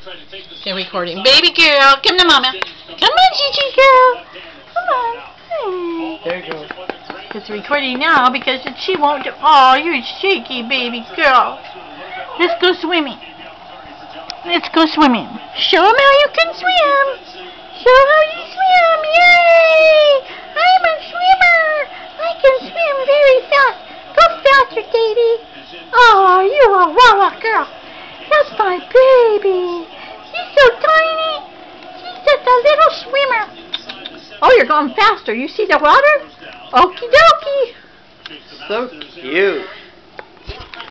Okay, recording. Baby girl, come to mama. Come on, Gigi girl. Come on. Hey. There you go. It's recording now because she won't do. Oh, you're shaky, baby girl. Let's go swimming. Let's go swimming. Show them how you can swim. Show how you swim. Yay! I'm a swimmer. I can swim very fast. Go faster, Davy. Oh, you're a wawa girl. That's my baby. She's so tiny. She's just a little swimmer. Oh, you're going faster. You see the water? Okie dokie. So cute.